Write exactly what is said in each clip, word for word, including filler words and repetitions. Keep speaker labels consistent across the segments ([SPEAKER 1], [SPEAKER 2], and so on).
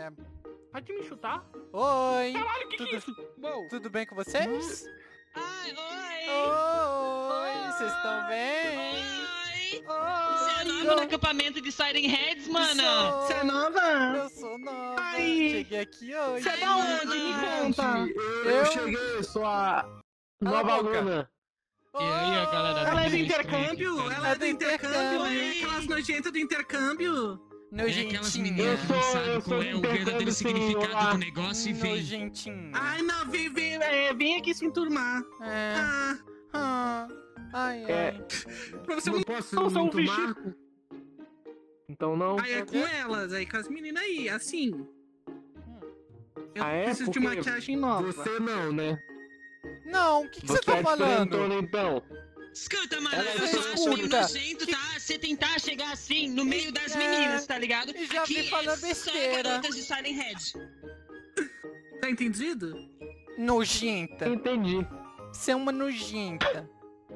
[SPEAKER 1] É...
[SPEAKER 2] Pode me chutar?
[SPEAKER 1] Oi!
[SPEAKER 2] Caralho, que
[SPEAKER 1] tudo...
[SPEAKER 2] que é isso? Uou.
[SPEAKER 1] Tudo bem com vocês?
[SPEAKER 3] Ai, oi!
[SPEAKER 1] Oi! Vocês estão bem?
[SPEAKER 3] Oi!
[SPEAKER 1] Oi!
[SPEAKER 3] Você é nova no acampamento de Siren Heads, mana?
[SPEAKER 1] Sou-
[SPEAKER 2] Você é nova?
[SPEAKER 1] Eu sou nova.
[SPEAKER 2] Ai.
[SPEAKER 1] Cheguei aqui hoje.
[SPEAKER 2] Você é da onde? Me conta.
[SPEAKER 4] Eu,
[SPEAKER 1] Eu-
[SPEAKER 4] cheguei, sou a
[SPEAKER 1] Cala a
[SPEAKER 4] nova
[SPEAKER 1] boca.
[SPEAKER 4] aluna.
[SPEAKER 3] E aí, a galera?
[SPEAKER 2] Ela é do
[SPEAKER 3] Tudo
[SPEAKER 2] intercâmbio?
[SPEAKER 3] estranho aqui,
[SPEAKER 2] Ela é do
[SPEAKER 1] do
[SPEAKER 2] intercâmbio?
[SPEAKER 1] intercâmbio.
[SPEAKER 2] É aquelas nojentas do intercâmbio?
[SPEAKER 1] Nojentinha.
[SPEAKER 3] É aquelas
[SPEAKER 4] Eu
[SPEAKER 3] meninas que não
[SPEAKER 4] sou-
[SPEAKER 3] sabem
[SPEAKER 4] eu
[SPEAKER 3] qual
[SPEAKER 4] sou
[SPEAKER 3] é o
[SPEAKER 4] intercâmbio,
[SPEAKER 3] verdadeiro
[SPEAKER 4] sim,
[SPEAKER 3] significado
[SPEAKER 4] olá.
[SPEAKER 3] do negócio e vem.
[SPEAKER 1] Nojentinha.
[SPEAKER 2] Ai, não, vem, vem, é, vem aqui se enturmar.
[SPEAKER 1] É.
[SPEAKER 2] Ah,
[SPEAKER 1] Ah. Ai, ai.
[SPEAKER 4] É.
[SPEAKER 2] pra você
[SPEAKER 4] Não
[SPEAKER 2] não...
[SPEAKER 4] posso
[SPEAKER 2] não sou um
[SPEAKER 4] muito
[SPEAKER 2] vestido.
[SPEAKER 4] marco? Então não.
[SPEAKER 2] Aí é com elas, aí com as meninas aí, assim. Eu
[SPEAKER 4] Ah, é?
[SPEAKER 2] preciso de
[SPEAKER 4] Por quê?
[SPEAKER 2] maquiagem nova.
[SPEAKER 4] Você não, né?
[SPEAKER 1] Não, o que, que você
[SPEAKER 4] Você
[SPEAKER 1] tá
[SPEAKER 4] é
[SPEAKER 1] falando?
[SPEAKER 4] diferentona, então.
[SPEAKER 3] Escuta, mano,
[SPEAKER 4] Ela
[SPEAKER 3] eu
[SPEAKER 4] é
[SPEAKER 3] só acho meio
[SPEAKER 1] escuta.
[SPEAKER 3] nojento, tá? Você tentar chegar assim, no meio das
[SPEAKER 1] É.
[SPEAKER 3] meninas, tá ligado?
[SPEAKER 1] E já
[SPEAKER 3] Aqui
[SPEAKER 1] vi falando
[SPEAKER 3] é só
[SPEAKER 1] besteira.
[SPEAKER 3] garotas de Siren Heads.
[SPEAKER 2] Tá entendido?
[SPEAKER 1] Nojenta.
[SPEAKER 4] Entendi.
[SPEAKER 1] Você é uma nojenta.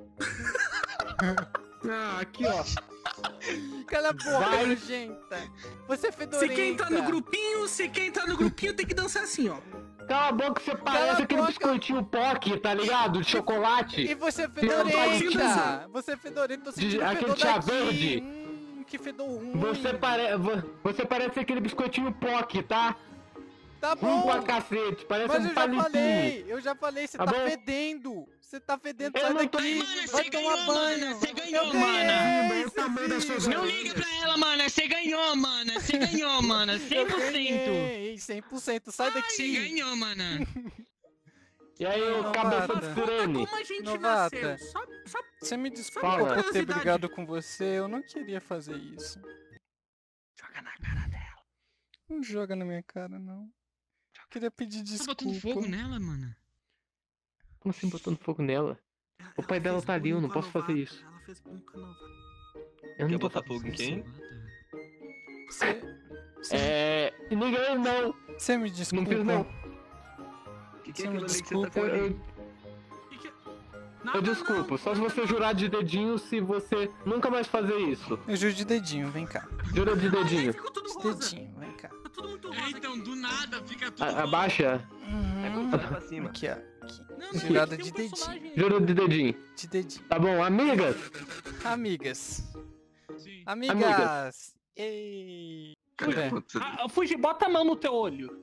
[SPEAKER 4] Ah, aqui, ó.
[SPEAKER 1] Cala a boca,
[SPEAKER 4] Vai.
[SPEAKER 1] nojenta. Você é
[SPEAKER 2] Se
[SPEAKER 1] fedorenta.
[SPEAKER 2] quem tá no grupinho, se quem tá no grupinho tem que dançar assim, ó.
[SPEAKER 4] Cala a boca, você
[SPEAKER 1] a
[SPEAKER 4] parece aquele
[SPEAKER 1] boca.
[SPEAKER 4] biscoitinho Pock, tá ligado? De chocolate.
[SPEAKER 1] E você é
[SPEAKER 4] Não,
[SPEAKER 1] fedorenta. Você é fedorenta. Você
[SPEAKER 4] De-
[SPEAKER 1] tira o
[SPEAKER 4] aquele
[SPEAKER 1] fedor
[SPEAKER 4] chá
[SPEAKER 1] daqui.
[SPEAKER 4] verde.
[SPEAKER 1] Hum, que fedor ruim.
[SPEAKER 4] Você, pare... vo- você parece aquele biscoitinho Pock, tá?
[SPEAKER 1] Tá
[SPEAKER 4] Ruim
[SPEAKER 1] bom.
[SPEAKER 4] pra cacete, parece
[SPEAKER 1] Mas
[SPEAKER 4] um
[SPEAKER 1] eu já
[SPEAKER 4] palitinho.
[SPEAKER 1] falei. Eu já falei. Você
[SPEAKER 4] Tá
[SPEAKER 1] tá,
[SPEAKER 4] bom?
[SPEAKER 1] fedendo. Você tá fedendo.
[SPEAKER 4] Eu
[SPEAKER 1] Sai
[SPEAKER 4] não tô-
[SPEAKER 1] daqui.
[SPEAKER 3] Ai, mana,
[SPEAKER 1] Vai
[SPEAKER 3] você
[SPEAKER 1] tomar
[SPEAKER 3] ganhou,
[SPEAKER 1] banho.
[SPEAKER 3] mana, você ganhou,
[SPEAKER 1] eu
[SPEAKER 3] mana.
[SPEAKER 1] ganhei,
[SPEAKER 4] Eu também da
[SPEAKER 1] Cecília.
[SPEAKER 4] sua
[SPEAKER 3] Não liga pra ela, mana, você ganhou, mana, você ganhou, mana, cem
[SPEAKER 1] Eu
[SPEAKER 3] por cento.
[SPEAKER 1] ganhei, cem por cento. Sai
[SPEAKER 3] Você
[SPEAKER 1] daqui.
[SPEAKER 3] ganhou, mana.
[SPEAKER 4] E aí, ô
[SPEAKER 1] Não,
[SPEAKER 4] cabeça
[SPEAKER 1] Novata.
[SPEAKER 4] de sirene?
[SPEAKER 2] Como a gente
[SPEAKER 1] Novata.
[SPEAKER 2] nasceu? Só, só
[SPEAKER 1] Você me desculpa
[SPEAKER 4] Fala.
[SPEAKER 1] por ter
[SPEAKER 2] Curiosidade.
[SPEAKER 1] brigado com você. Eu não queria fazer isso.
[SPEAKER 2] joga na cara dela.
[SPEAKER 1] Não joga na minha cara, não. Eu queria pedir
[SPEAKER 3] Tá
[SPEAKER 1] desculpa.
[SPEAKER 3] botando fogo nela, mana?
[SPEAKER 4] Como assim botando fogo nela?
[SPEAKER 2] Ela-
[SPEAKER 4] O pai
[SPEAKER 2] ela
[SPEAKER 4] dela
[SPEAKER 2] fez
[SPEAKER 4] tá ali, eu
[SPEAKER 2] bullying
[SPEAKER 4] não
[SPEAKER 2] com a
[SPEAKER 4] posso fazer
[SPEAKER 2] Novata,
[SPEAKER 4] isso.
[SPEAKER 2] Ela fez bullying com a Novata.
[SPEAKER 4] Eu não
[SPEAKER 5] Quer
[SPEAKER 4] tô
[SPEAKER 5] botar fogo em quem?
[SPEAKER 1] Você, você,
[SPEAKER 4] É. Ninguém não.
[SPEAKER 1] você me
[SPEAKER 4] Não
[SPEAKER 1] desculpa.
[SPEAKER 4] fiz não.
[SPEAKER 5] O que, que
[SPEAKER 1] Você
[SPEAKER 5] é
[SPEAKER 1] me
[SPEAKER 5] aquilo ali que você
[SPEAKER 1] desculpa,
[SPEAKER 5] tá
[SPEAKER 4] Eu, eu,
[SPEAKER 5] fazendo?
[SPEAKER 2] Que que- Nada
[SPEAKER 4] eu desculpo,
[SPEAKER 2] não,
[SPEAKER 4] só se
[SPEAKER 2] nada
[SPEAKER 4] você
[SPEAKER 2] não.
[SPEAKER 4] jurar de dedinho se você nunca mais fazer isso.
[SPEAKER 1] Eu juro de dedinho, vem cá.
[SPEAKER 4] Jura de
[SPEAKER 2] Ai,
[SPEAKER 4] dedinho.
[SPEAKER 2] ficou tudo
[SPEAKER 1] De
[SPEAKER 2] rosa.
[SPEAKER 1] dedinho, vem cá.
[SPEAKER 2] Tá tudo muito rosa.
[SPEAKER 3] É, então,
[SPEAKER 2] aqui.
[SPEAKER 3] do nada, fica tudo...
[SPEAKER 4] A- abaixa.
[SPEAKER 5] É
[SPEAKER 1] Uhum.
[SPEAKER 5] quando você vai pra cima.
[SPEAKER 1] Aqui, ó. Aqui.
[SPEAKER 2] Não, não,
[SPEAKER 1] Jurada
[SPEAKER 2] tem
[SPEAKER 1] de
[SPEAKER 2] um
[SPEAKER 1] dedinho.
[SPEAKER 2] personagem aí.
[SPEAKER 4] Jura de dedinho.
[SPEAKER 1] De dedinho.
[SPEAKER 4] Tá bom, amigas?
[SPEAKER 1] Amigas.
[SPEAKER 3] Sim.
[SPEAKER 1] Amigas. Ei. É.
[SPEAKER 5] Putz,
[SPEAKER 2] Ah, Fuji, bota a mão no teu olho.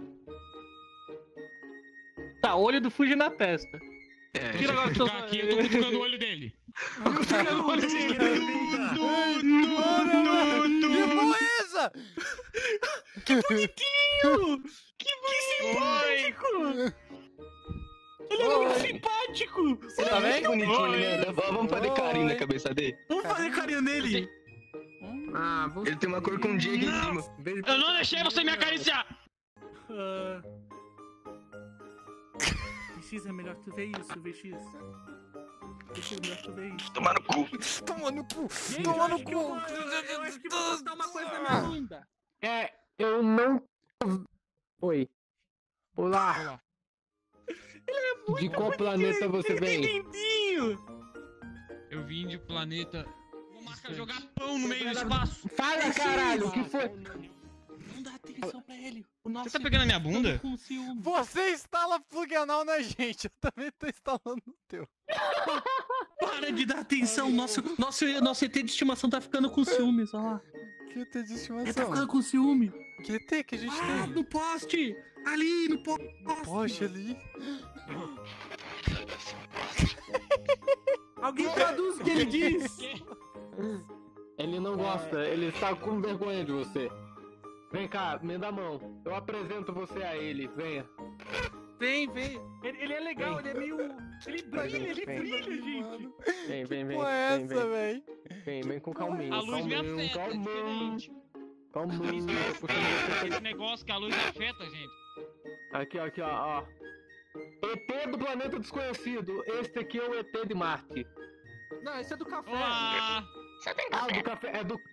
[SPEAKER 2] Tá, olho do Fuji na testa.
[SPEAKER 5] é,
[SPEAKER 2] Tira agora o teu...
[SPEAKER 3] Jogar aqui, eu tô cutucando o olho dele.
[SPEAKER 2] Tira o olho dele.
[SPEAKER 1] Que porra é essa?
[SPEAKER 2] Que bonitinho! Que simpático! Ele é muito
[SPEAKER 1] Oi.
[SPEAKER 2] simpático!
[SPEAKER 1] Você tá bem?
[SPEAKER 5] bonitinho, né? Vamos fazer carinho na
[SPEAKER 1] Oi.
[SPEAKER 5] cabeça dele.
[SPEAKER 2] Vamos fazer carinho nele!
[SPEAKER 4] Ah, você.
[SPEAKER 5] Ele tem uma cor com Diego em cima.
[SPEAKER 3] Eu não deixei você me acariciar.
[SPEAKER 2] Ah. V X, é melhor tu ver isso, V X. V X, é melhor tu ver isso.
[SPEAKER 5] Tomar no cu.
[SPEAKER 1] Toma no cu.
[SPEAKER 2] Gente,
[SPEAKER 1] Toma
[SPEAKER 2] eu
[SPEAKER 1] no
[SPEAKER 2] acho que eu
[SPEAKER 1] cu.
[SPEAKER 2] vou- Eu acho que vou botar uma coisa na minha bunda.
[SPEAKER 4] É, eu não. Oi. Olá. De qual planeta você vem?
[SPEAKER 2] Lindinho!
[SPEAKER 3] Eu vim de planeta... Vou marcar jogar pão no meio do espaço.
[SPEAKER 4] Fala, caralho, o que foi?
[SPEAKER 2] Não dá atenção pra ele. O nosso
[SPEAKER 3] Você tá pegando a minha bunda?
[SPEAKER 2] Com ciúme.
[SPEAKER 1] Você instala plug anal na gente. Eu também tô instalando no teu.
[SPEAKER 2] Para de dar atenção. Nosso, nosso, nosso E T de estimação tá ficando com ciúmes, olha lá.
[SPEAKER 1] Que E T de
[SPEAKER 2] Ele tá
[SPEAKER 1] estimação?
[SPEAKER 2] ficando com ciúme.
[SPEAKER 1] Que E T que a gente
[SPEAKER 2] Ah,
[SPEAKER 1] tem?
[SPEAKER 2] no poste! Ali, no poste!
[SPEAKER 1] Poxa, ali.
[SPEAKER 2] Alguém traduz o que ele diz!
[SPEAKER 4] Ele não gosta, ele está com vergonha de você. Vem cá, me dá a mão. Eu apresento você a ele, venha.
[SPEAKER 2] Vem, vem. Ele, ele é legal, ele é meio. Ele brilha, ele
[SPEAKER 4] Vem.
[SPEAKER 2] brilha, gente.
[SPEAKER 1] Mano,
[SPEAKER 4] Vem, vem, vem.
[SPEAKER 1] porra é
[SPEAKER 4] Vem,
[SPEAKER 1] essa,
[SPEAKER 4] vem,
[SPEAKER 1] véi?
[SPEAKER 4] vem, vem com calminho.
[SPEAKER 3] A luz me
[SPEAKER 4] calminho,
[SPEAKER 3] afeta, é
[SPEAKER 4] calminho,
[SPEAKER 3] diferente.
[SPEAKER 4] calminho. Tô puxando você
[SPEAKER 3] Esse negócio que a luz afeta, gente.
[SPEAKER 4] pra- Aqui, ó, aqui, ó, ó. E T do planeta desconhecido. Este aqui é o E T de Marte.
[SPEAKER 2] Não, esse é do café.
[SPEAKER 3] Olá!
[SPEAKER 4] Ah, o do café é do.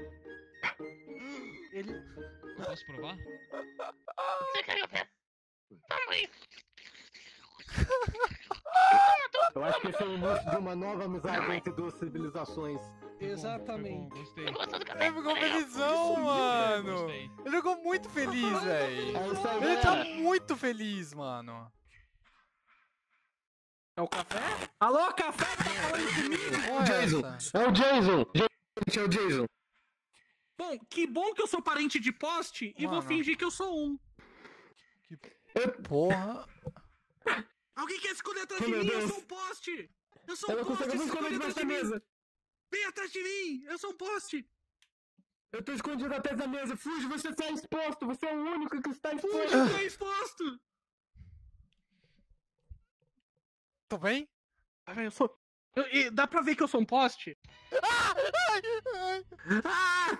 [SPEAKER 2] Ele.
[SPEAKER 3] Posso provar?
[SPEAKER 4] Eu acho que esse é o início de uma nova amizade entre duas civilizações.
[SPEAKER 2] Exatamente.
[SPEAKER 3] Foi bom, gostei.
[SPEAKER 1] Ele ficou felizão, mano.
[SPEAKER 3] Gostei.
[SPEAKER 1] Ele ficou muito feliz, velho.
[SPEAKER 4] É isso aí,
[SPEAKER 1] Ele tá
[SPEAKER 4] galera.
[SPEAKER 1] muito feliz, mano.
[SPEAKER 2] É o café? Alô, café? Tá falando comigo?
[SPEAKER 1] Porra, é
[SPEAKER 5] Jason.
[SPEAKER 1] essa?
[SPEAKER 4] É o Jason.
[SPEAKER 5] Gente, é o Jason.
[SPEAKER 2] Bom, que bom que eu sou parente de poste e vou
[SPEAKER 1] Mano.
[SPEAKER 2] fingir que eu sou um.
[SPEAKER 1] Porra.
[SPEAKER 2] Alguém quer esconder atrás
[SPEAKER 5] Oh,
[SPEAKER 2] de
[SPEAKER 5] meu
[SPEAKER 2] mim? Eu
[SPEAKER 5] Deus.
[SPEAKER 2] sou um poste! Eu sou
[SPEAKER 4] Eu
[SPEAKER 2] um
[SPEAKER 4] não
[SPEAKER 2] poste!
[SPEAKER 4] consigo me
[SPEAKER 2] Se
[SPEAKER 4] esconder
[SPEAKER 2] esconde
[SPEAKER 4] debaixo
[SPEAKER 2] atrás
[SPEAKER 4] da
[SPEAKER 2] de mim!
[SPEAKER 4] mesa.
[SPEAKER 2] Vem atrás de mim! Eu sou um poste!
[SPEAKER 4] Eu tô escondido atrás da mesa. Fuja, você está exposto. Você é o único que está exposto.
[SPEAKER 2] Fuja, eu tô exposto!
[SPEAKER 1] Tô bem?
[SPEAKER 2] Ah, velho, eu sou... Eu- e dá pra ver que eu sou um poste?
[SPEAKER 1] Ai, ai.
[SPEAKER 2] Ah!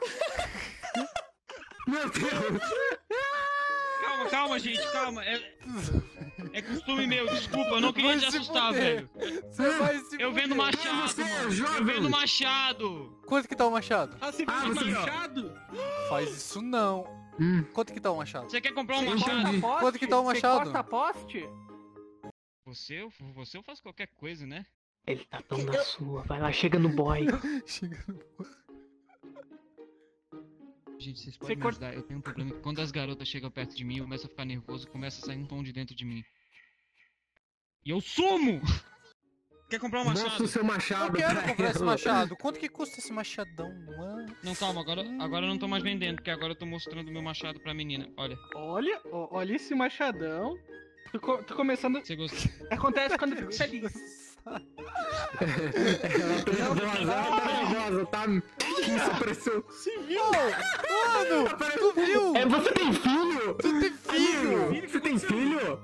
[SPEAKER 4] Meu Deus.
[SPEAKER 3] Calma, calma, gente, calma. É, é costume meu, desculpa, eu não queria
[SPEAKER 1] Vai
[SPEAKER 3] te
[SPEAKER 1] se
[SPEAKER 3] assustar,
[SPEAKER 1] fuder.
[SPEAKER 3] velho.
[SPEAKER 1] Você vai se
[SPEAKER 3] Eu vendo
[SPEAKER 1] fuder.
[SPEAKER 3] machado,
[SPEAKER 4] Você é
[SPEAKER 3] mano. Eu
[SPEAKER 4] jovem.
[SPEAKER 3] vendo machado.
[SPEAKER 1] Quanto que tá o machado?
[SPEAKER 2] Ah, você
[SPEAKER 4] Ah,
[SPEAKER 2] viu
[SPEAKER 4] você-
[SPEAKER 2] machado?
[SPEAKER 1] Faz isso não.
[SPEAKER 4] Hum.
[SPEAKER 1] Quanto que tá o machado?
[SPEAKER 3] Você quer comprar um
[SPEAKER 2] Você
[SPEAKER 3] machado?
[SPEAKER 2] corta poste?
[SPEAKER 1] Quanto que tá o machado?
[SPEAKER 2] Você corta poste?
[SPEAKER 3] Você, eu- você eu faço qualquer coisa, né?
[SPEAKER 4] Ele tá tão na sua. Vai lá, chega no boy.
[SPEAKER 1] Chega no...
[SPEAKER 3] Gente, vocês podem me
[SPEAKER 2] corta-
[SPEAKER 3] ajudar. Eu tenho um problema que quando as garotas chegam perto de mim, eu começo a ficar nervoso, começa a sair um tom de dentro de mim. E eu sumo! Quer comprar um
[SPEAKER 4] Mostra
[SPEAKER 3] machado?
[SPEAKER 4] o seu machado.
[SPEAKER 1] Eu quero
[SPEAKER 4] pra
[SPEAKER 1] comprar esse
[SPEAKER 4] ela.
[SPEAKER 1] machado. Quanto que custa esse machadão, mano?
[SPEAKER 3] Não, calma, agora, agora eu não tô mais vendendo, porque agora eu tô mostrando meu machado pra menina. Olha,
[SPEAKER 2] Olha, ó, olha esse machadão. Tô, co- tô começando...
[SPEAKER 3] você gostou?
[SPEAKER 2] Acontece quando eu fico feliz.
[SPEAKER 4] Ela tá nervosa, ela tá nervosa, tá? Que isso apareceu.
[SPEAKER 1] Se viu? Mano, tu viu?
[SPEAKER 4] É, você tem filho?
[SPEAKER 1] Tu tem filho?
[SPEAKER 4] Amigo, você tem filho?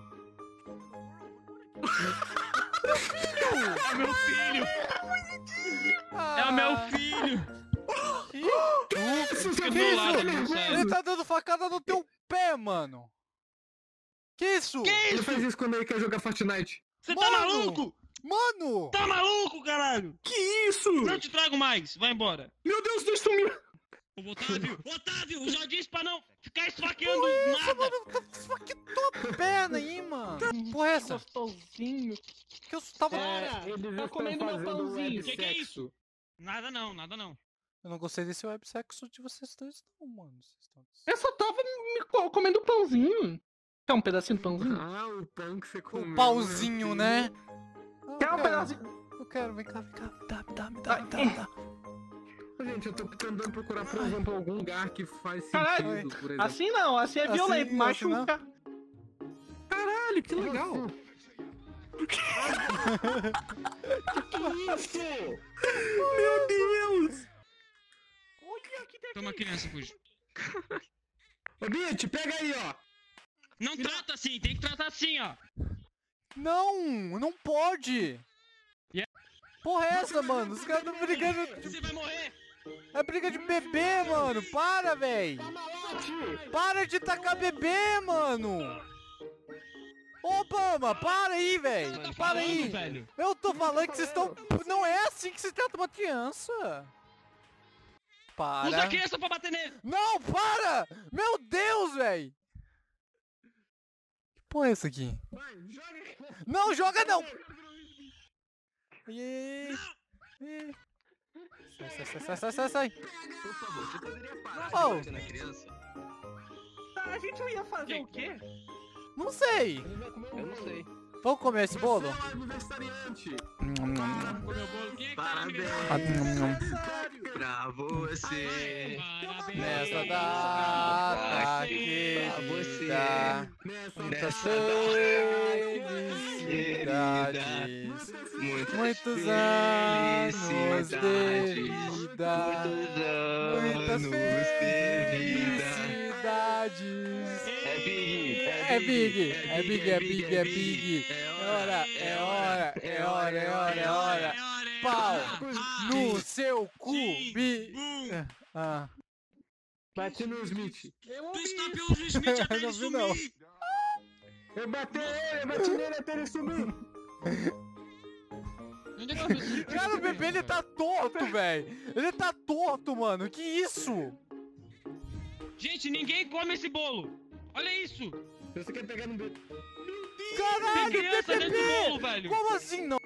[SPEAKER 3] É meu filho! É o meu filho!
[SPEAKER 4] Isso,
[SPEAKER 3] Fica
[SPEAKER 4] seu
[SPEAKER 3] do meu
[SPEAKER 4] filho,
[SPEAKER 3] lado,
[SPEAKER 4] tá
[SPEAKER 3] não
[SPEAKER 4] nervoso.
[SPEAKER 3] sai.
[SPEAKER 1] Ele tá dando facada no teu pé, mano. Que isso?
[SPEAKER 3] Que
[SPEAKER 4] Ele
[SPEAKER 3] isso?
[SPEAKER 4] faz isso quando ele quer jogar Fortnite.
[SPEAKER 3] Você tá
[SPEAKER 1] Mano!
[SPEAKER 3] maluco?
[SPEAKER 1] Mano!
[SPEAKER 3] Tá maluco, caralho?
[SPEAKER 2] Que isso?
[SPEAKER 3] Não te trago mais, vai embora.
[SPEAKER 2] Meu Deus, Deus sumiu.
[SPEAKER 3] Ô, Otávio, Otávio, eu já disse pra não ficar esfaqueando
[SPEAKER 1] Isso,
[SPEAKER 3] nada.
[SPEAKER 1] mano, tá esfaqueou a perna aí, mano. Porra, é essa?
[SPEAKER 2] Gostosinho.
[SPEAKER 1] Que eu tava...
[SPEAKER 4] É, eles
[SPEAKER 2] tá
[SPEAKER 4] estão
[SPEAKER 2] comendo meu
[SPEAKER 4] fazendo
[SPEAKER 2] pãozinho.
[SPEAKER 3] Que que é
[SPEAKER 4] websexo.
[SPEAKER 3] Nada não, nada não.
[SPEAKER 1] Eu não gostei desse websexo de vocês dois, não, mano. Vocês estão...
[SPEAKER 2] Eu só tava me co- comendo pãozinho. Quer um pedacinho de pãozinho?
[SPEAKER 4] Ah, o pão que você comeu.
[SPEAKER 1] O pauzinho, né? Ah,
[SPEAKER 2] Quer
[SPEAKER 1] eu
[SPEAKER 2] um
[SPEAKER 1] quero,
[SPEAKER 2] pedacinho?
[SPEAKER 1] Eu quero, vem cá, vem cá. Me dá, me dá, me dá, me dá, me dá.
[SPEAKER 4] Gente, eu tô tentando procurar, por exemplo, algum lugar que faz
[SPEAKER 2] Caralho.
[SPEAKER 4] sentido, por exemplo.
[SPEAKER 2] Assim não, assim é
[SPEAKER 1] Assim-
[SPEAKER 2] violento,
[SPEAKER 1] assim
[SPEAKER 2] machuca. Caralho, que legal. Meu Deus! Olha que tem
[SPEAKER 3] Toma criança, Fuji.
[SPEAKER 4] Ô, Bitch, pega aí, ó.
[SPEAKER 3] Não trata assim, tem que tratar assim, ó.
[SPEAKER 1] Não, não pode.
[SPEAKER 3] Yeah.
[SPEAKER 1] Porra é essa, mano? Os caras tão brigando...
[SPEAKER 3] Você vai morrer.
[SPEAKER 1] É briga de bebê, mano. Para, véi. Para de tacar bebê, mano. Obama, para aí, véi.
[SPEAKER 3] Você tá
[SPEAKER 1] Para
[SPEAKER 3] falando,
[SPEAKER 1] aí.
[SPEAKER 3] velho?
[SPEAKER 1] Eu tô falando que vocês estão... Não é assim que se trata uma criança.
[SPEAKER 3] Usa
[SPEAKER 1] Para.
[SPEAKER 3] a criança pra bater nele.
[SPEAKER 1] Não, para! Meu Deus, véi. Que porra é essa aqui?
[SPEAKER 4] Vai, joga.
[SPEAKER 1] Não, joga não. Ih, ih. Sai, sai, sai, sai, sai, sai, sai.
[SPEAKER 5] Por favor, você poderia parar
[SPEAKER 1] Oh.
[SPEAKER 5] de bater na criança?
[SPEAKER 2] Tá, a gente ia fazer o quê?
[SPEAKER 1] Não sei.
[SPEAKER 5] Eu não sei.
[SPEAKER 1] Vamos comer esse bolo?
[SPEAKER 4] Você é um aniversariante.
[SPEAKER 3] Comeu bolo. Quem é que tá no
[SPEAKER 5] Parabéns.
[SPEAKER 1] Ah,
[SPEAKER 3] aniversário?
[SPEAKER 1] nham, nham.
[SPEAKER 5] Pra você.
[SPEAKER 3] Parabéns.
[SPEAKER 1] Nessa data querida,
[SPEAKER 5] Pra você.
[SPEAKER 4] Nessa
[SPEAKER 1] muitas
[SPEAKER 5] Nessa
[SPEAKER 1] felicidades,
[SPEAKER 5] Muitas
[SPEAKER 1] muitos anos de
[SPEAKER 5] felicidades.
[SPEAKER 1] vida,
[SPEAKER 5] Muitos
[SPEAKER 1] muitas
[SPEAKER 5] anos de vida.
[SPEAKER 1] felicidades.
[SPEAKER 5] É Big,
[SPEAKER 1] É big, é big, é big, é big. É hora, é hora, é hora, é hora, é hora. Pau no seu cu, bi. Ah,
[SPEAKER 4] Bati no Smith.
[SPEAKER 3] Tu está pelo Will Smith até
[SPEAKER 1] Não
[SPEAKER 3] ele
[SPEAKER 1] vi, não.
[SPEAKER 3] sumir.
[SPEAKER 4] Eu bati ele, eu bati nele até ele sumir.
[SPEAKER 3] Onde é que eu vi?
[SPEAKER 1] cara, o bebê ele tá torto, velho. Ele tá torto, mano. Que isso?
[SPEAKER 3] Gente, ninguém come esse bolo. Olha isso.
[SPEAKER 4] Você quer pegar no bebê?
[SPEAKER 3] Tem
[SPEAKER 1] Caralho,
[SPEAKER 3] criança
[SPEAKER 1] tem
[SPEAKER 3] dentro do
[SPEAKER 1] bebê.
[SPEAKER 3] bolo, velho.
[SPEAKER 1] Como assim não?